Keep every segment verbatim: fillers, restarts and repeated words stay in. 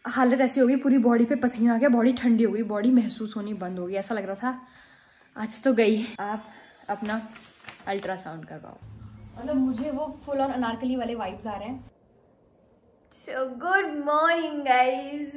हालत ऐसी हो गई, पूरी बॉडी पे पसीना आ गया, बॉडी ठंडी हो गई, बॉडी महसूस होनी बंद हो गई। ऐसा लग रहा था आज तो गई। आप अपना अल्ट्रासाउंड करवाओ। मतलब मुझे वो फुल ऑन अनारकली वाले वाइब्स आ रहे हैं। So good morning guys.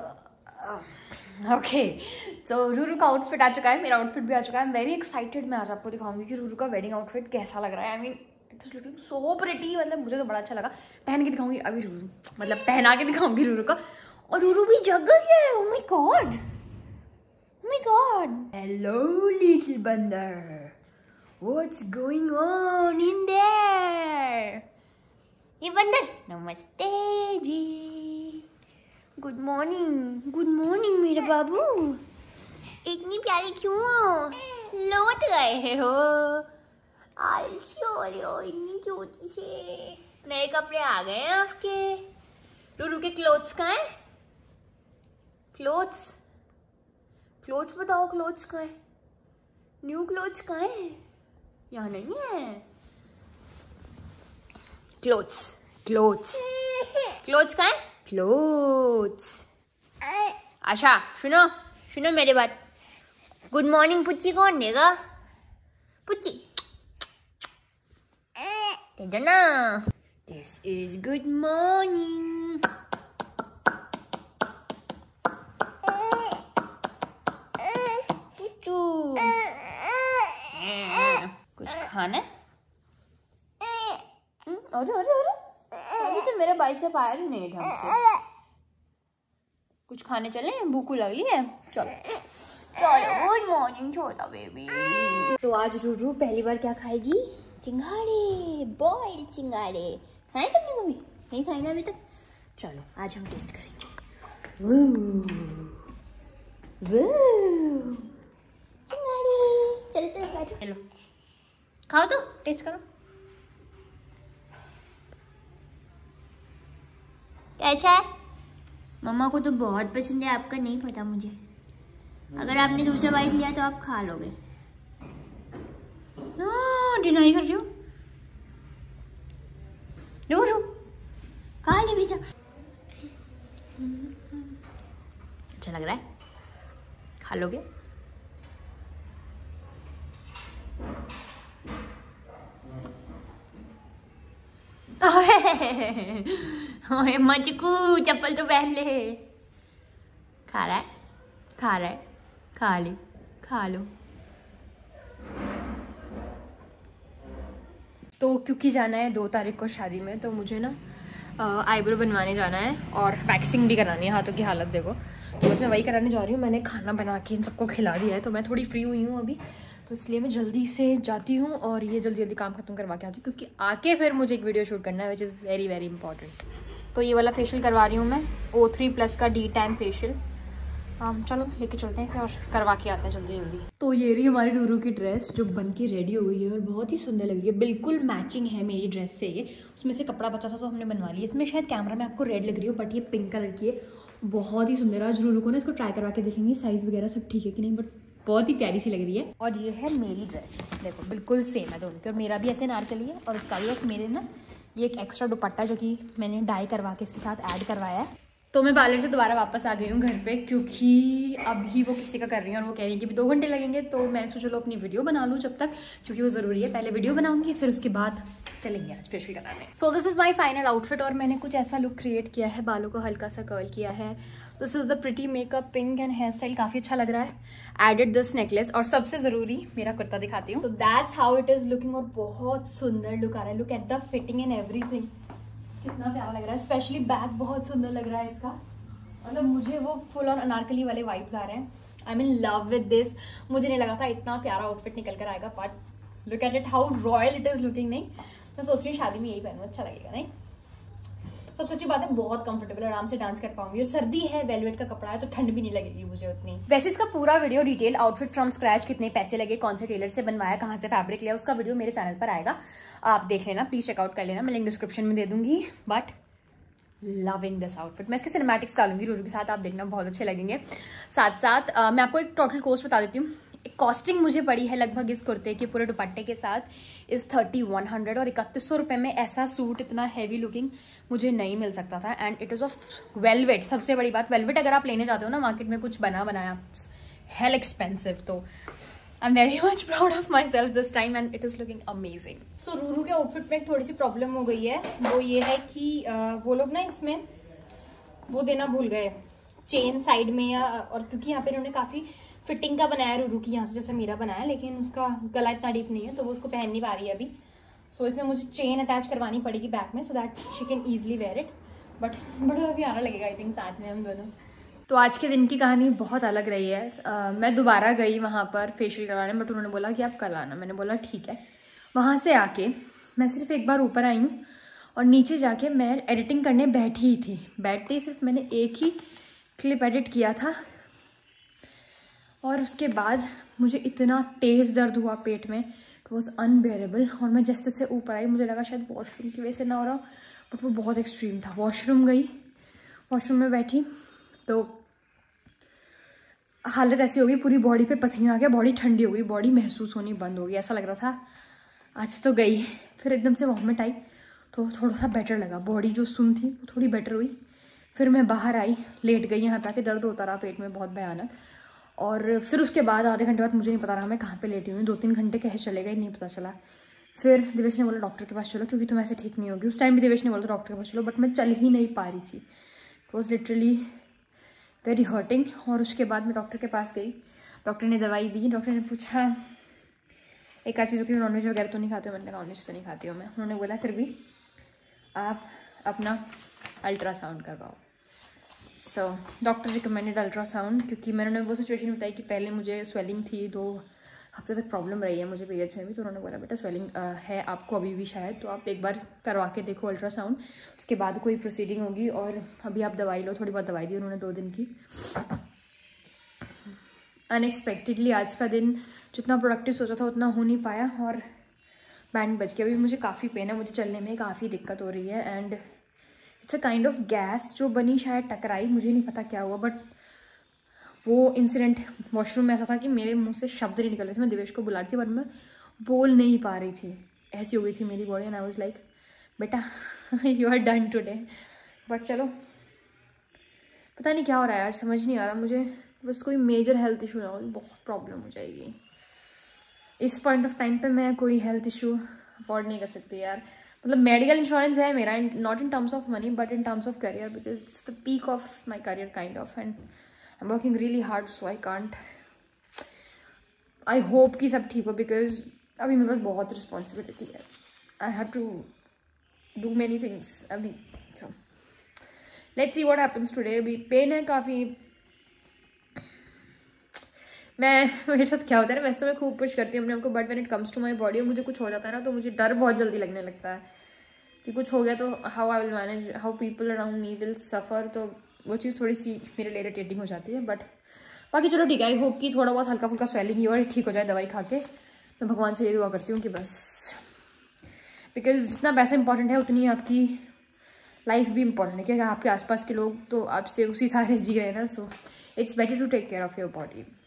Okay, तो रूरू का आउटफिट आ चुका है, मेरा आउटफिट भी आ चुका है। I am very excited. मैं आज आपको दिखाऊंगी कि रूरू का वेडिंग आउटफिट कैसा लग रहा है। I mean it is looking so pretty. मतलब मुझे तो बड़ा अच्छा लगा। पहन के दिखाऊंगी अभी रूरू, मतलब पहना के दिखाऊंगी रूरू का। और रूरू भी जग गई है। Oh my God, oh my God. Hello little बंदर, what's going on in there? ये बंदर, नमस्ते जी, गुड मॉर्निंग, गुड मॉर्निंग मेरे बाबू। इतनी प्यारी क्यों हो? लोट गए हो, आलसी हो रहे हो इतनी छोटी से। नए कपड़े आ गए हैं आपके। रूरू के क्लोथ्स कहाँ हैं? क्लोथ्स, क्लोथ्स बताओ, क्लोथ्स कहाँ है? न्यू क्लोथ्स कहाँ है? यहाँ नहीं है। क्लोथ्स, क्लोथ्स, क्लोथ्स कहाँ है? क्लोथ्स। आशा सुनो, सुनो मेरे बात। गुड मॉर्निंग पुच्ची कौन देगा? पुच्ची दे दो ना। This is good morning. पुच्चू कुछ खाना है? अरे अरे अरे अभी तो मेरा बाइसेप आया भी नहीं ढंग से। कुछ खाने चले? भूख लगी है? चलो चलो, गुड मॉर्निंग छोटा बेबी। तो आज रूरू पहली बार क्या खाएगी? सिंघाड़े, बॉइल्ड सिंघाड़े। खाए तुमने कभी? नहीं खाए ना अभी तक? चलो आज हम टेस्ट करेंगे। वो वो सिंघाड़े। चलो चलो बैठो, चलो खाओ तो, टेस्ट करो। कैसा है? मम्मा को तो बहुत पसंद है, आपका नहीं पता मुझे। अगर आपने दूसरा बाइट लिया तो आप खा लोगे। डिनाई कर रही हो? रो रो खा ले बेटा। अच्छा लग रहा है? खा लोगे? ओए मचकू, चप्पल तो पहन ले। खा रहा है, खा रहा है, खा ले, खा लो। तो क्योंकि जाना है दो तारीख को शादी में, तो मुझे ना आईब्रो बनवाने जाना है और वैक्सिंग भी करानी है। हाथों की हालत देखो, तो बस मैं वही कराने जा रही हूँ। मैंने खाना बना के इन सबको खिला दिया है, तो मैं थोड़ी फ्री हुई हूँ अभी, तो इसलिए मैं जल्दी से जाती हूँ और ये जल्दी जल्दी काम खत्म करवा के आती हूँ, क्योंकि आके फिर मुझे एक वीडियो शूट करना है which is very very important. तो ये वाला फेशियल करवा रही हूँ मैं, ओ थ्री प्लस का डी टैन फेशियल। हम चलो लेके चलते हैं इसे और करवा के आते हैं जल्दी जल्दी। तो ये रही हमारी रूरू की ड्रेस जो बन के रेडी हो गई है और बहुत ही सुंदर लग रही है। बिल्कुल मैचिंग है मेरी ड्रेस से। ये उसमें से कपड़ा बचा था तो हमने बनवा लिया। इसमें शायद कैमरा में आपको रेड लग रही हो, बट ये पिंक कलर की है। बहुत ही सुंदर है। आज रूरू को ना इसको ट्राई करवा के देखेंगे साइज़ वगैरह सब ठीक है कि नहीं, बट बहुत ही प्यारी सी लग रही है। और ये है मेरी ड्रेस, देखो बिल्कुल सेम है दोनों की। और मेरा भी ऐसे नारकली है और उसका भी। बस मेरे ना ये एक एक्स्ट्रा दुपट्टा जो कि मैंने डाई करवा के इसके साथ ऐड करवाया है। तो मैं पार्लर से दोबारा वापस आ गई हूँ घर पे, क्योंकि अभी वो किसी का कर रही है और वो कह रही है कि भी दो घंटे लगेंगे। तो मैंने सोचा चलो अपनी वीडियो बना लूँ जब तक, क्योंकि वो ज़रूरी है। पहले वीडियो बनाऊंगी फिर उसके बाद चलेंगे आज फेशियल कराने। So this is my final outfit और मैंने कुछ ऐसा लुक क्रिएट किया है। बालों को हल्का सा कर्ल किया है। This is the pretty makeup, pink and hair style काफ़ी अच्छा लग रहा है। एडेड दिस नेकलेस और सबसे ज़रूरी मेरा कुर्ता दिखाती हूँ। तो that's how it is looking और बहुत सुंदर लुक आ रहा है। Look at the fitting and everything, कितना प्यारा लग रहा है। स्पेशली बैक बहुत सुंदर लग रहा है इसका। मतलब मुझे वो फुल ऑन अनारकली वाले वाइब्स आ रहे हैं। I mean love with this. मुझे नहीं लगा था इतना प्यारा आउटफिट निकल कर आएगा, but look at it how royal it is looking. नहीं, मैं सोच रही हूँ शादी में यही पहनूं, अच्छा लगेगा। नहीं, सबसे अच्छी बात है बहुत कंफर्टेबल, आराम से डांस कर पाऊंगी। और सर्दी है, वेलवेट का कपड़ा है, तो ठंड भी नहीं लगेगी मुझे उतनी। वैसे इसका पूरा video detail, outfit from scratch, कितने पैसे लगे, कौन से टेलर से बनवाया, कहाँ से फैब्रिक लिया, उसका वीडियो मेरे चैनल पर आएगा, आप देख लेना, प्लीज चेकआउट कर लेना। मैं लिंक डिस्क्रिप्शन में दे दूंगी। But loving this outfit. मैं इसके सिनेमैटिक्स डालूंगी रूरू के साथ, आप देखना बहुत अच्छे लगेंगे। साथ साथ uh, मैं आपको एक टोटल कॉस्ट बता देती हूँ। कॉस्टिंग मुझे पड़ी है लगभग इस कुर्ते के पूरे दुपट्टे के साथ इस थर्टी वन हंड्रेड और इकतीस सौ रुपये में ऐसा सूट इतना हैवी लुकिंग मुझे नहीं मिल सकता था। And it is of velvet. सबसे बड़ी बात, वेलवेट अगर आप लेने जाते हो ना मार्केट में कुछ बना बनाया, हेल एक्सपेंसिव। तो I am very much proud of myself this time and it is looking amazing. So Ruru के आउटफिट में एक थोड़ी सी प्रॉब्लम हो गई है, वो ये है कि uh, वो लोग ना इसमें वो देना भूल गए चेन साइड में, या और क्योंकि यहाँ पे इन्होंने काफ़ी फिटिंग का बनाया रूरू की यहाँ से जैसे मेरा बनाया, लेकिन उसका गला इतना डीप नहीं है तो वो उसको पहन नहीं पा रही है अभी। सो so, इसमें मुझे चेन अटैच करवानी पड़ेगी बैक में so that she can easily wear it. But बड़ा अभी आना लगेगा आई थिंक साथ में हम दोनों। तो आज के दिन की कहानी बहुत अलग रही है। uh, मैं दोबारा गई वहाँ पर फेशियल करवाने, बट उन्होंने बोला कि आप कल आना। मैंने बोला ठीक है। वहाँ से आके मैं सिर्फ एक बार ऊपर आई हूँ और नीचे जाके मैं एडिटिंग करने बैठी ही थी। बैठते ही सिर्फ मैंने एक ही क्लिप एडिट किया था और उसके बाद मुझे इतना तेज़ दर्द हुआ पेट में, इट वॉज अनबेरेबल। और मैं जैसे जैसे ऊपर आई मुझे लगा शायद वॉशरूम की वजह से ना हो रहा, बट वो बहुत एक्सट्रीम था। वॉशरूम गई, वॉशरूम में बैठी तो हालत ऐसी हो गई, पूरी बॉडी पे पसीना आ गया, बॉडी ठंडी हो गई, बॉडी महसूस होनी बंद हो गई। ऐसा लग रहा था आज तो गई। फिर एकदम से वॉमिट आई तो थोड़ा सा बेटर लगा, बॉडी जो सुन थी वो थोड़ी बेटर हुई। फिर मैं बाहर आई, लेट गई, यहाँ पे आके दर्द होता रहा पेट में बहुत भयानक। और फिर उसके बाद आधे घंटे बाद मुझे नहीं पता रहा मैं कहाँ पे लेटी हुई, दो तीन घंटे कैसे चले गए नहीं पता चला। फिर दिवेश ने बोला डॉक्टर के पास चलो क्योंकि तुम ऐसे ठीक नहीं होगी। उस टाइम भी दिवेश ने बोला था डॉक्टर के पास चलो, बट मैं चल ही नहीं पा रही थी। It was literally very hurting. और उसके बाद मैं डॉक्टर के पास गई, डॉक्टर ने दवाई दी। डॉक्टर ने पूछा एक आध चीज़ों की नॉनवेज वगैरह तो नहीं खाते हो? मैंने नॉनवेज तो नहीं खाती हूँ मैं। उन्होंने बोला फिर भी आप अपना अल्ट्रासाउंड करवाओ। सो डॉक्टर रिकमेंडेड अल्ट्रासाउंड, क्योंकि मैंने वो सिचुएशन बताई कि पहले मुझे स्वेलिंग थी, दो हफ्ते तक प्रॉब्लम रही है मुझे पीरियड्स में भी। तो उन्होंने बोला बेटा स्वेलिंग है आपको अभी भी शायद, तो आप एक बार करवा के देखो अल्ट्रासाउंड, उसके बाद कोई प्रोसीडिंग होगी। और अभी आप दवाई लो, थोड़ी बहुत दवाई दी उन्होंने दो दिन की। अनएक्सपेक्टेडली आज का दिन जितना प्रोडक्टिव सोचा था उतना हो नहीं पाया और बैंड बज गया। अभी मुझे काफ़ी पेन है, मुझे चलने में काफ़ी दिक्कत हो रही है। And it's a kind of gas जो बनी, शायद टकराई, मुझे नहीं पता क्या हुआ। बट वो इंसिडेंट वॉशरूम में ऐसा था कि मेरे मुंह से शब्द नहीं निकल रहे थे। मैं दिवेश को बुला रही थी पर मैं बोल नहीं पा रही थी, ऐसी हो गई थी मेरी body. And I was like बेटा you are done today. But चलो पता नहीं क्या हो रहा है यार, समझ नहीं आ रहा मुझे। बस कोई मेजर हेल्थ इशू ना हो, बहुत प्रॉब्लम हो जाएगी। इस पॉइंट ऑफ टाइम पे मैं कोई हेल्थ इशू अफोर्ड नहीं कर सकती यार। मतलब मेडिकल इंश्योरेंस है मेरा, not in terms of money but in terms of career, because it's the peak of my career kind of, and I am working really hard so I can't. I hope कि सब ठीक हो, because अभी मेरे पास बहुत responsibility है। I have to do many things अभी। So let's see what happens today. अभी पेन है काफ़ी। मैं मेरे साथ क्या होता है ना, वैसे तो मैं खूब पुश करती हूँ अपने आपको, but when it comes to my body और मुझे कुछ हो जाता है ना तो मुझे डर बहुत जल्दी लगने लगता है कि कुछ हो गया तो how I will manage, how people around me will suffer. तो वो चीज़ थोड़ी सी मेरे लिए इरिटेटिंग हो जाती है। बट बाकी चलो ठीक है। आई होप कि थोड़ा बहुत हल्का फुल्का स्वेलिंग ही और ठीक हो जाए दवाई खा के। मैं भगवान से ये दुआ करती हूँ कि बस, बिकॉज जितना पैसा इंपॉर्टेंट है उतनी आपकी लाइफ भी इंपॉर्टेंट है, क्योंकि आपके आसपास के लोग तो आपसे उसी सारे जी रहे हैं ना। So it's better to take care of your body.